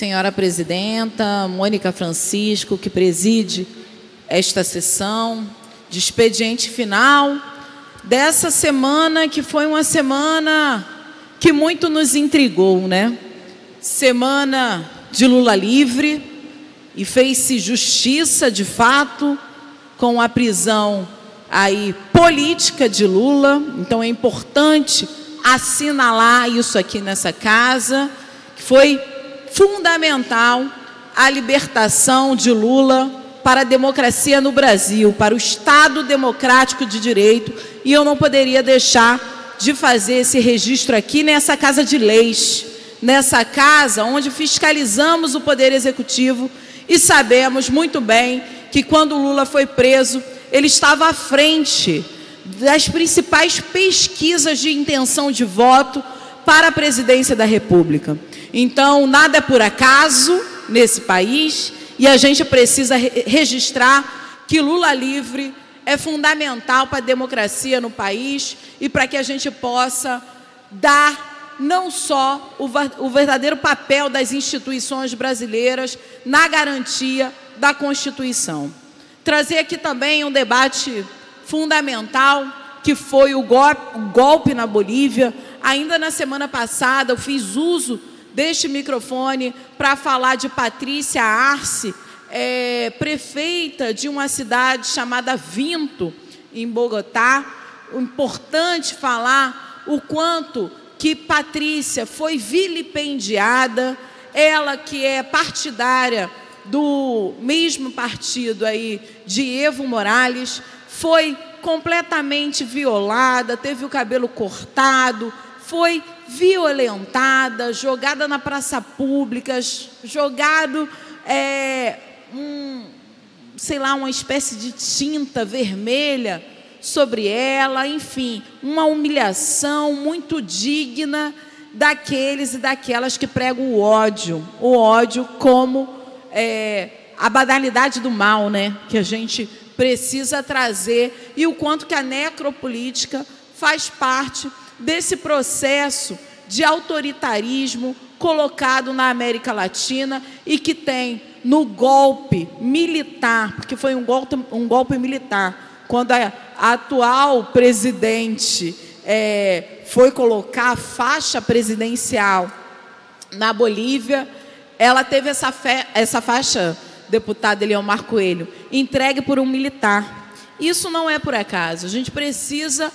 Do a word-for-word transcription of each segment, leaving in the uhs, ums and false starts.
senhora presidenta, Mônica Francisco, que preside esta sessão de expediente final dessa semana, que foi uma semana que muito nos intrigou, né? Semana de Lula livre, e fez-se justiça de fato com a prisão aí política de Lula. Então é importante assinalar isso aqui nessa casa, que foi fundamental a libertação de Lula para a democracia no Brasil, para o Estado democrático de direito, e eu não poderia deixar de fazer esse registro aqui nessa casa de leis, nessa casa onde fiscalizamos o Poder Executivo, e sabemos muito bem que quando Lula foi preso, ele estava à frente das principais pesquisas de intenção de voto para a presidência da República. Então, nada é por acaso nesse país, e a gente precisa re- registrar que Lula livre é fundamental para a democracia no país e para que a gente possa dar não só o, o verdadeiro papel das instituições brasileiras na garantia da Constituição. Trazer aqui também um debate fundamental, que foi o golpe, o golpe na Bolívia. Ainda na semana passada eu fiz uso deste microfone para falar de Patrícia Arce, é, prefeita de uma cidade chamada Vinto, em Bogotá. É importante falar o quanto que Patrícia foi vilipendiada, ela que é partidária do mesmo partido aí de Evo Morales, foi completamente violada, teve o cabelo cortado, foi violentada, jogada na praça pública, jogado, é, um, sei lá, uma espécie de tinta vermelha sobre ela, enfim, uma humilhação muito digna daqueles e daquelas que pregam o ódio, o ódio como é, a banalidade do mal, né, que a gente precisa trazer, e o quanto que a necropolítica faz parte desse processo de autoritarismo colocado na América Latina e que tem no golpe militar, porque foi um golpe, um golpe militar, quando a, a atual presidente é, foi colocar a faixa presidencial na Bolívia, ela teve essa, fe, essa faixa, deputado Eliomar Coelho, entregue por um militar. Isso não é por acaso. A gente precisa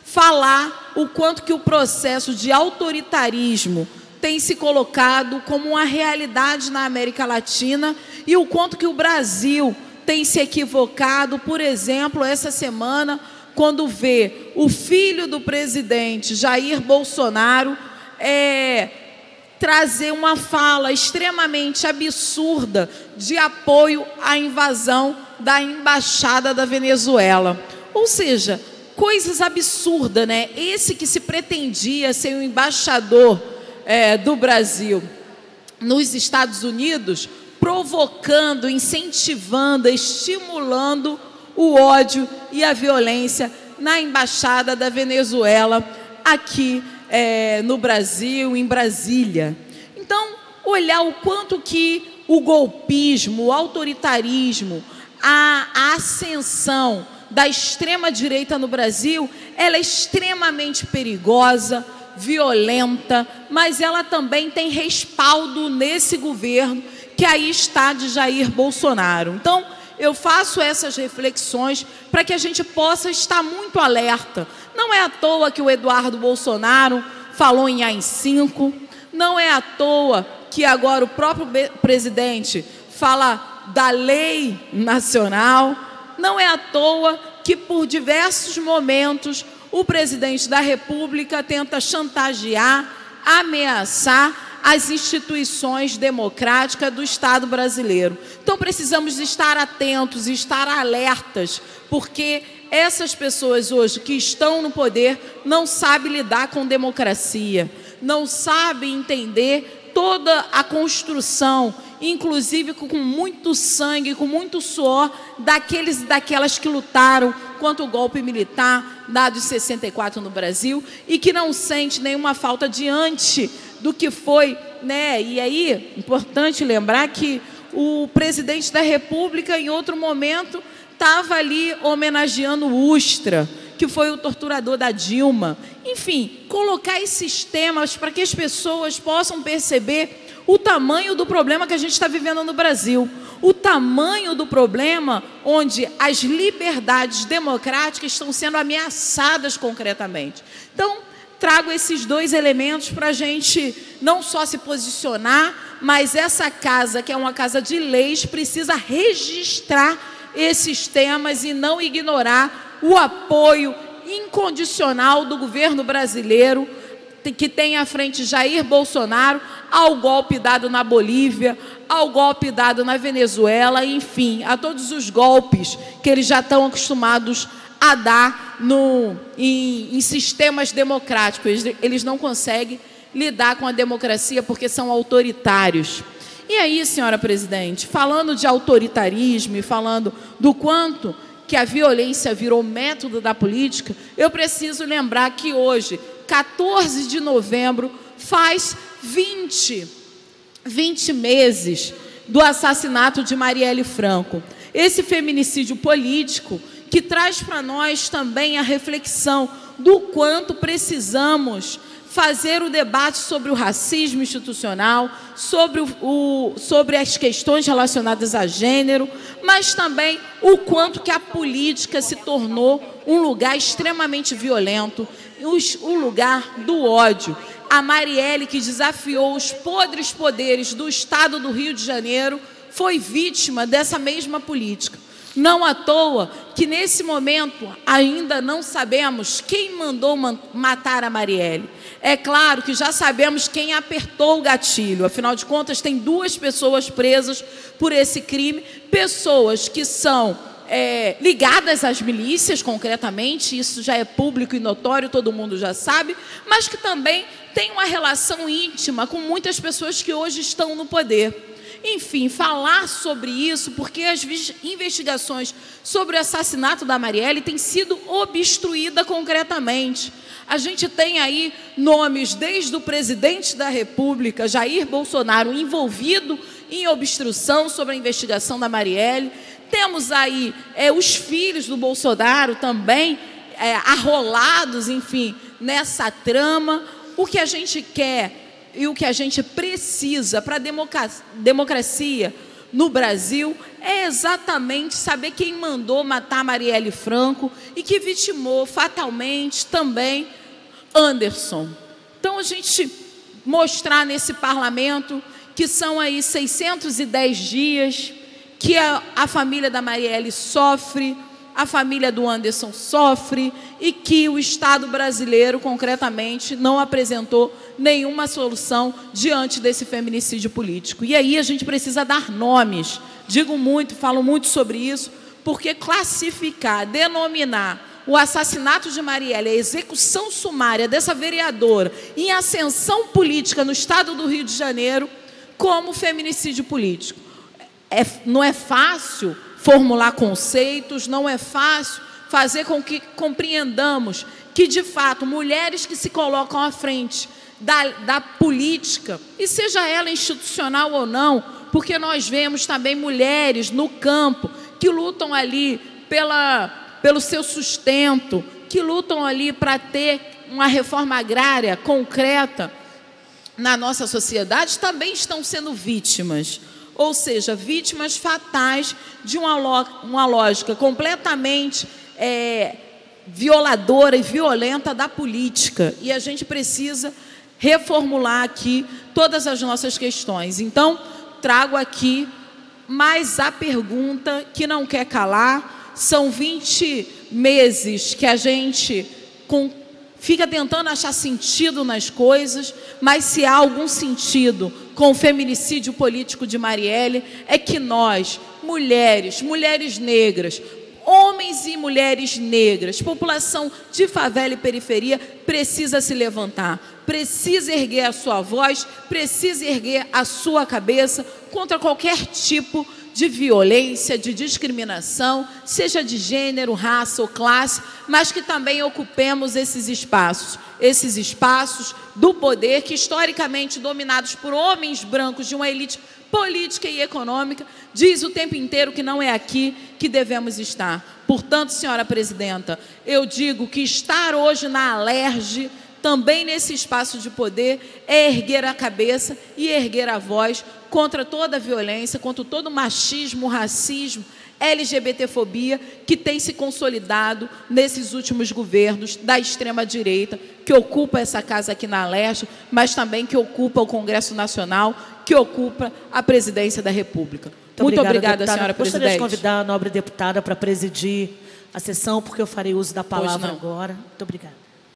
falar o quanto que o processo de autoritarismo tem se colocado como uma realidade na América Latina e o quanto que o Brasil tem se equivocado, por exemplo, essa semana, quando vê o filho do presidente Jair Bolsonaro é, trazer uma fala extremamente absurda de apoio à invasão da embaixada da Venezuela. Ou seja, coisas absurdas, né? Esse que se pretendia ser o embaixador é, do Brasil nos Estados Unidos, provocando, incentivando, estimulando o ódio e a violência na embaixada da Venezuela, aqui é, no Brasil, em Brasília. Então, olhar o quanto que o golpismo, o autoritarismo, a, a ascensão da extrema-direita no Brasil, ela é extremamente perigosa, violenta, mas ela também tem respaldo nesse governo que aí está de Jair Bolsonaro. Então, eu faço essas reflexões para que a gente possa estar muito alerta. Não é à toa que o Eduardo Bolsonaro falou em A I cinco, não é à toa que agora o próprio presidente fala da lei nacional, não é à toa que por diversos momentos o presidente da República tenta chantagear, ameaçar as instituições democráticas do Estado brasileiro. Então precisamos estar atentos e estar alertas, porque essas pessoas hoje que estão no poder não sabem lidar com democracia, não sabem entender toda a construção, inclusive com muito sangue, com muito suor, daqueles e daquelas que lutaram contra o golpe militar dado em sessenta e quatro no Brasil e que não sente nenhuma falta diante do que foi, né? E aí, importante lembrar que o presidente da República, em outro momento, estava ali homenageando o Ustra, que foi o torturador da Dilma. Enfim, colocar esses temas para que as pessoas possam perceber o tamanho do problema que a gente está vivendo no Brasil, o tamanho do problema onde as liberdades democráticas estão sendo ameaçadas concretamente. Então, trago esses dois elementos para a gente não só se posicionar, mas essa casa, que é uma casa de leis, precisa registrar esses temas e não ignorar o apoio incondicional do governo brasileiro, que tem à frente Jair Bolsonaro, ao golpe dado na Bolívia, ao golpe dado na Venezuela, enfim, a todos os golpes que eles já estão acostumados a dar no, em, em sistemas democráticos. Eles, eles não conseguem lidar com a democracia porque são autoritários. E aí, senhora presidente, falando de autoritarismo e falando do quanto que a violência virou método da política, eu preciso lembrar que hoje, quatorze de novembro, faz vinte, vinte meses do assassinato de Marielle Franco. Esse feminicídio político que traz para nós também a reflexão do quanto precisamos fazer o debate sobre o racismo institucional, sobre, o, o, sobre as questões relacionadas a gênero, mas também o quanto que a política se tornou um lugar extremamente violento, o lugar do ódio. A Marielle, que desafiou os podres poderes do Estado do Rio de Janeiro, foi vítima dessa mesma política. Não à toa que, nesse momento, ainda não sabemos quem mandou matar a Marielle. É claro que já sabemos quem apertou o gatilho. Afinal de contas, tem duas pessoas presas por esse crime, pessoas que são é, ligadas às milícias, concretamente, isso já é público e notório, todo mundo já sabe, mas que também tem uma relação íntima com muitas pessoas que hoje estão no poder. Enfim, falar sobre isso, porque as investigações sobre o assassinato da Marielle têm sido obstruídas concretamente. A gente tem aí nomes desde o presidente da República, Jair Bolsonaro, envolvido em obstrução sobre a investigação da Marielle. Temos aí é, os filhos do Bolsonaro também é, arrolados, enfim, nessa trama. O que a gente quer e o que a gente precisa para a democracia no Brasil é exatamente saber quem mandou matar Marielle Franco e que vitimou fatalmente também Anderson. Então, a gente mostrar nesse parlamento que são aí seiscentos e dez dias que a, a família da Marielle sofre, a família do Anderson sofre e que o Estado brasileiro, concretamente, não apresentou nenhuma solução diante desse feminicídio político. E aí a gente precisa dar nomes. Digo muito, falo muito sobre isso, porque classificar, denominar o assassinato de Marielle, a execução sumária dessa vereadora em ascensão política no Estado do Rio de Janeiro, como feminicídio político. É, não é fácil formular conceitos, não é fácil fazer com que compreendamos que, de fato, mulheres que se colocam à frente da, da política, e seja ela institucional ou não, porque nós vemos também mulheres no campo que lutam ali pela, pelo seu sustento, que lutam ali para ter uma reforma agrária concreta na nossa sociedade, também estão sendo vítimas. Ou seja, vítimas fatais de uma, uma lógica completamente é, violadora e violenta da política. E a gente precisa reformular aqui todas as nossas questões. Então, trago aqui mais a pergunta que não quer calar. São vinte meses que a gente com, fica tentando achar sentido nas coisas, mas se há algum sentido com o feminicídio político de Marielle, é que nós, mulheres, mulheres negras, homens e mulheres negras, população de favela e periferia, precisa se levantar, precisa erguer a sua voz, precisa erguer a sua cabeça contra qualquer tipo de violência, de discriminação, seja de gênero, raça ou classe, mas que também ocupemos esses espaços, esses espaços do poder que historicamente dominados por homens brancos de uma elite política e econômica, diz o tempo inteiro que não é aqui que devemos estar. Portanto, senhora presidenta, eu digo que estar hoje na Alerj, também nesse espaço de poder, é erguer a cabeça e erguer a voz contra toda a violência, contra todo o machismo, racismo, LGBTfobia que tem se consolidado nesses últimos governos da extrema-direita, que ocupa essa casa aqui na Alerj, mas também que ocupa o Congresso Nacional, que ocupa a presidência da República. Muito, Muito obrigada, obrigada senhora presidente. Gostaria de convidar a nobre deputada para presidir a sessão, porque eu farei uso da palavra agora. Muito obrigada.